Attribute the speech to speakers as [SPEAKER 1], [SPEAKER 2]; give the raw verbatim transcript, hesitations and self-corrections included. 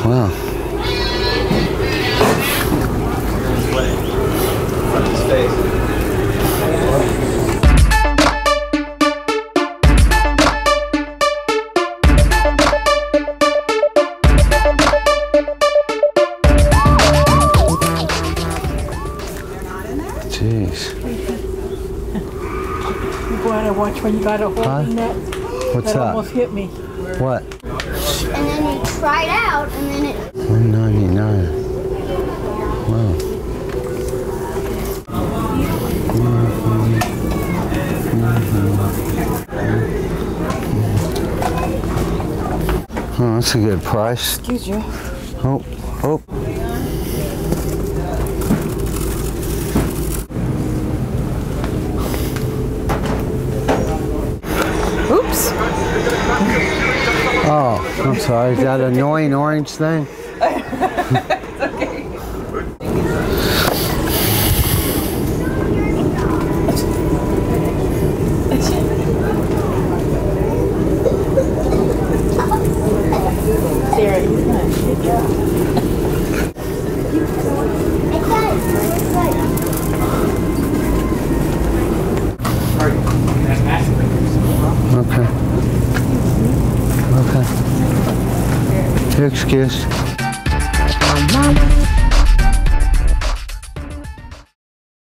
[SPEAKER 1] Wow. Jeez.
[SPEAKER 2] You go out and watch when you got a hold
[SPEAKER 1] Huh?
[SPEAKER 2] in that.
[SPEAKER 1] What's
[SPEAKER 2] that
[SPEAKER 1] that?
[SPEAKER 2] almost hit me.
[SPEAKER 1] What?
[SPEAKER 3] And then you try it out, and then it.
[SPEAKER 1] one ninety-nine. Wow. Oh, that's a good price.
[SPEAKER 2] Excuse you.
[SPEAKER 1] Oh, oh.
[SPEAKER 2] Oops.
[SPEAKER 1] Oh, I'm sorry. Is that an annoying orange thing?
[SPEAKER 2] It's okay. There, he's nice. Good job.
[SPEAKER 1] Okay. Okay. You're excused.